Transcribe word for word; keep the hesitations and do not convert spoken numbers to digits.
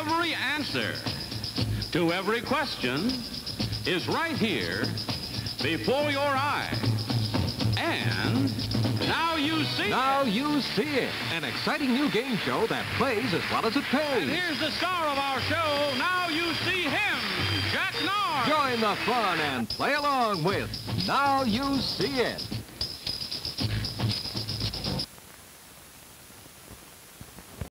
Every answer to every question is right here before your eyes. And now you see Now it. you see it. An exciting new game show that plays as well as it pays. And here's the star of our show. Now you see him, Jack Narr. Join the fun and play along with Now You See It.